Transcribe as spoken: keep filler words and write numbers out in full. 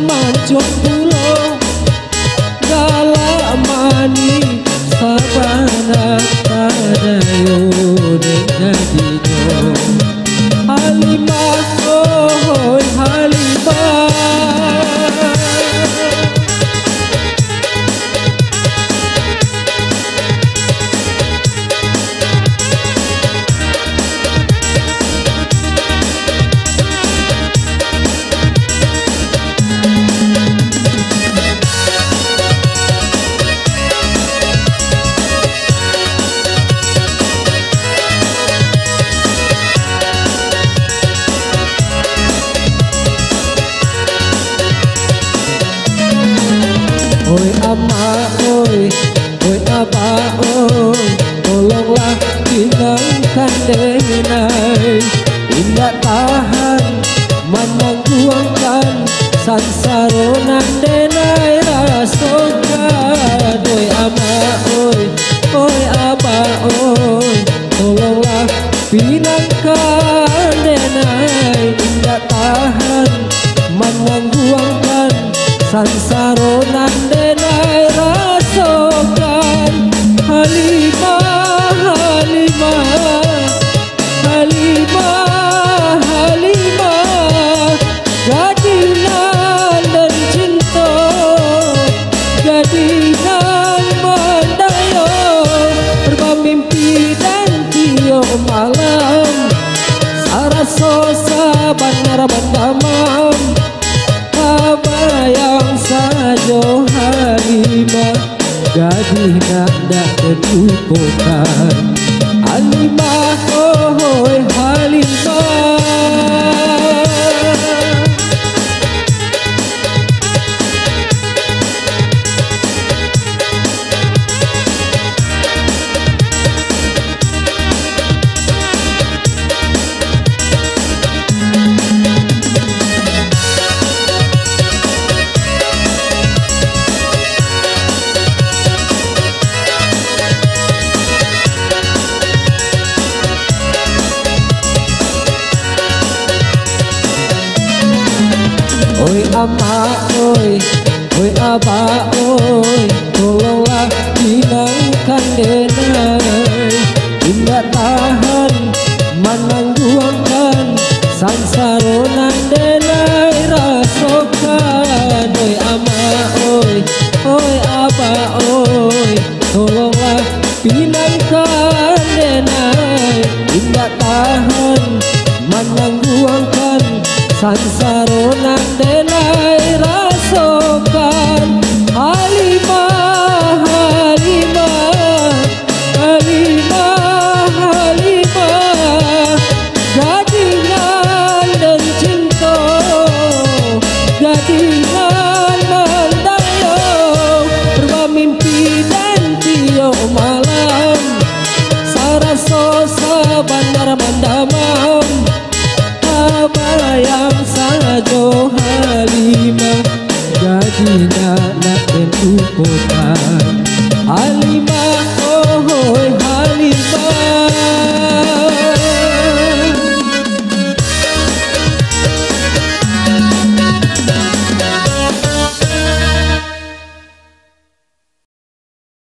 mancung pulau galak mani sabana padayo dek jadino Halimah oh Halimah. Oi ama oi, oi aba oi, tolonglah pinangkan denai. Indah tahan menangguangkan sansaronan denai rasokan. Oi ama oi, oi aba oi, tolonglah pinangkan denai. Indah tahan menangguangkan sansaronan denai rasokan. Halimah, Halimah, Halimah, Halimah, gadinan dan cinta, gadinan mendayo, berbamimpi dan tiup malam, saraso sabanar bandamam, kabayang sajo Halimah, gadis nak dak terlupakan. Halimah oh Halimah. Oi ama oi, oi aba oi, tolonglah pinangkan denai. Indah tahan menangguangkan sansaronan denai rasokan. Oi ama oi, oi aba oi, tolonglah pinangkan denai. Indah tahan menangguangkan sansaronan denai rasokan. Halimah, Halimah, Halimah, Halimah, gadinan dan cinta, gadinan mendayo, berbamimpi dan tiup malam, saraso sabanar mandamam, kabayang sajo Halimah, gadina nak terlupakan. Halimah oh Halimah.